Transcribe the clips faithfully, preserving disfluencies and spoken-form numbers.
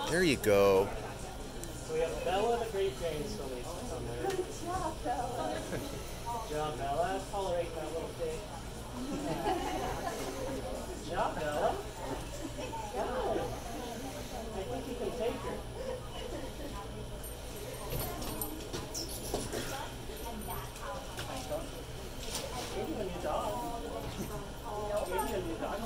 There you go. So we have Bella the Great Dane still needs to come there. Good job, Bella. Good job, Bella. Tolerate that little pig. Good job, Bella. Good. I think you can take her. Maybe a new dog. Maybe a new dog.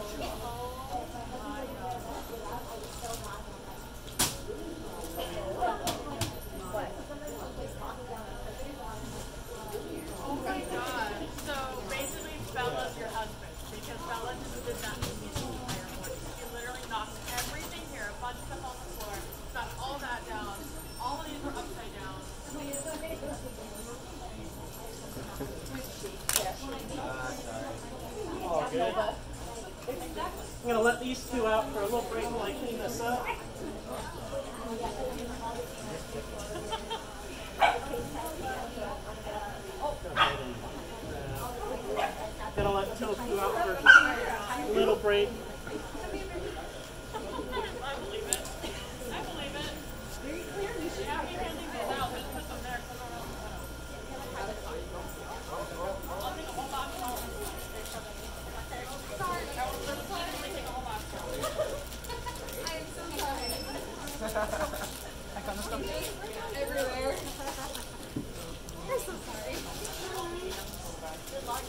Oh my god. So basically Bella's your husband because Bella just did that to me the entire morning. She literally knocked everything here, a bunch of stuff on the floor, got all that down. All of these were upside down. Oh, good. I'm going to let these two out for a little break while I clean this up. Gonna let those two out for a little break. I believe it. I believe it. Yeah, he can leave these out. Just put them there because I don't know. I'll take a whole box of all of them. Sorry, I will literally take a whole box of them. I am so sorry. I got stuff everywhere. I'm so sorry. Good luck.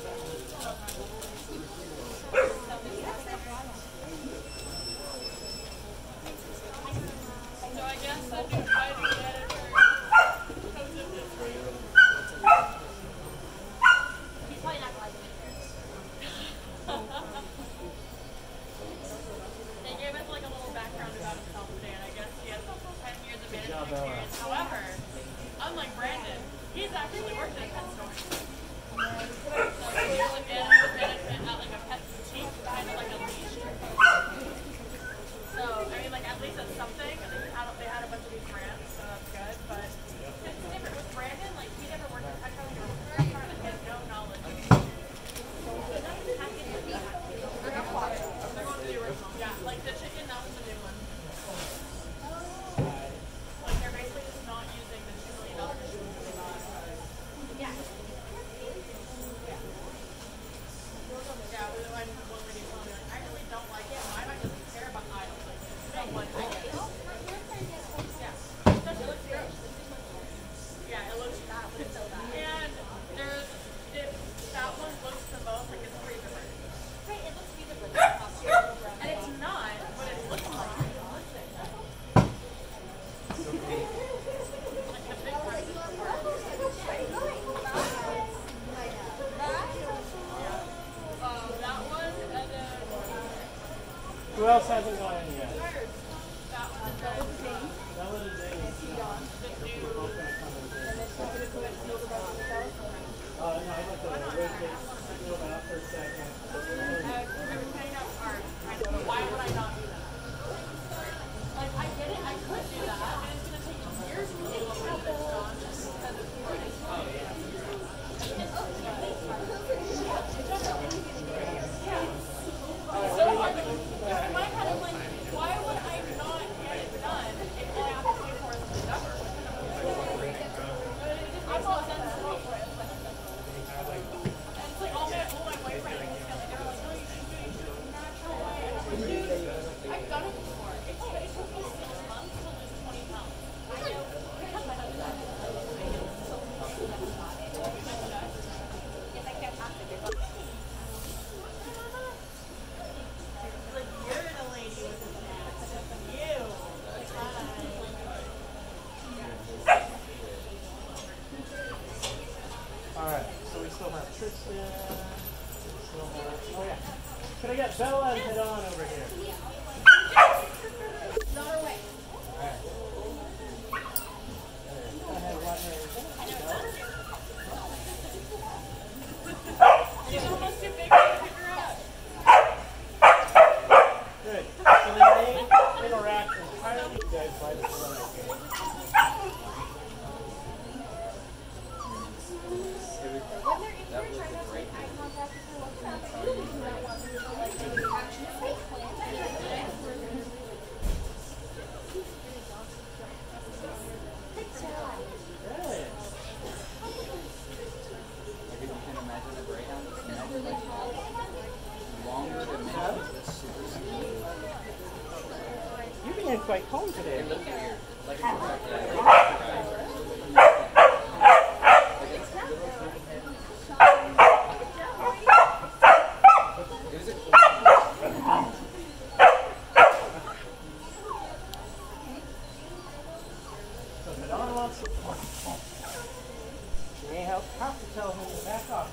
So I guess I do try to get it for he's probably not going to like it. They gave us like a little background about himself today, and I guess he has ten years of management experience. However, unlike Brandon, he's actually worked at a pet store. So he was like animal management at like a pet boutique, kind of like a leash. So, I mean, like, at least it's something. And they had, they had a bunch of these brands, so that's good. But it's different. With Brandon, like, he never worked at Petco. He was very hard and he has no knowledge. They're not water. They're going to the original. Yeah, like the chicken, that was the new one. Like, they're basically just not using the two million dollar machines that they bought. Yeah. Yeah. Yeah, we were like, what were you telling me? Like, I really don't like it. My mind doesn't care about aisles. Like, don't like it. Yeah. Especially it looks gross. Yeah, it looks bad, but it's so bad. And there's, if that one looks the most like it's freezer burn. Right, it looks freezer burn. And it's not, but it looks like it. Like the big part of the part. Who else hasn't gone in yet? That one is Dane. That one is Dane. We're both going to come in there. Uh, no, I'd like to rotate Field out for a second. Why would I not do that? Like, I get it, I could do that, and it's going to take years to get over this gone just because it's morning. Oh, yeah. So, in my head, I'm like, why would I not get it done if all I have to pay for is the deductible? I'm all done for it. And it's like, all my, all my boyfriend and his family, they're like, no, you should do it, you should do it. No way. Dude, I've done it before. It took, it took me six months to lose twenty pounds. I know, because my husband does it. So, it's like fantastic. Like, you're the lady with the snacks. You. Alright, so we still have Tristan. We still have, oh yeah. Can I get Bella and Hedon over here? Not her way. Alright. Go ahead, right here. She's almost too big to pick her up. Good. So the main interaction entirely you guys by the That was a great didn't quite home today. So Madonna wants to... She may have, have to tell him to back off.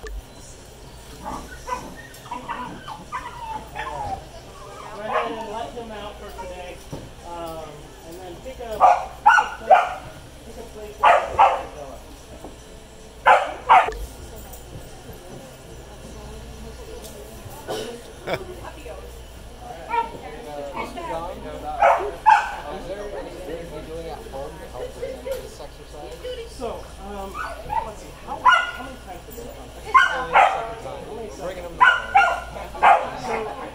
Go ahead and let him out for today, um, and then pick a, pick a place, pick a place where you can go up. So, um, let's see, how, how many times did they come? Bringing them down. So,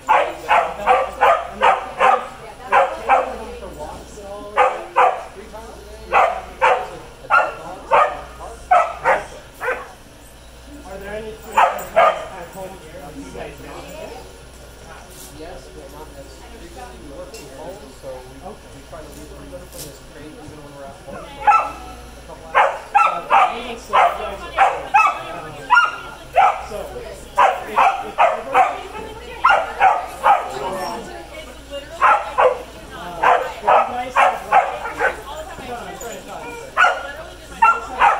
are there any food at home here? Are you guys doing it? Yes, but not necessarily. We work from home, so we, okay. we try to leave from this crate even when we're at home. A couple hours. Uh, even so, you guys are um, so, if, if ever, uh, if you guys have like, John, I'm trying to talk. If you guys have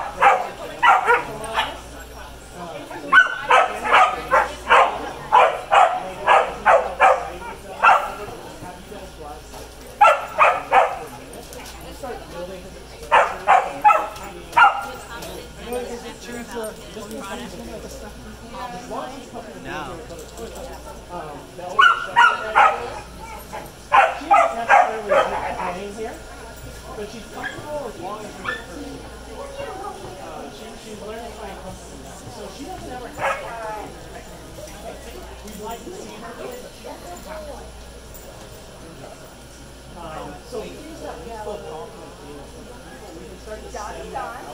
No. Um, the older shop right there, she doesn't necessarily like playing here, but she's comfortable as long as you're with her. Uh, she, she's learning to find comfort. So she doesn't ever have to. We'd like to see her do it, but she doesn't have to. Um, so we use that peaceful confidence. We can start to send that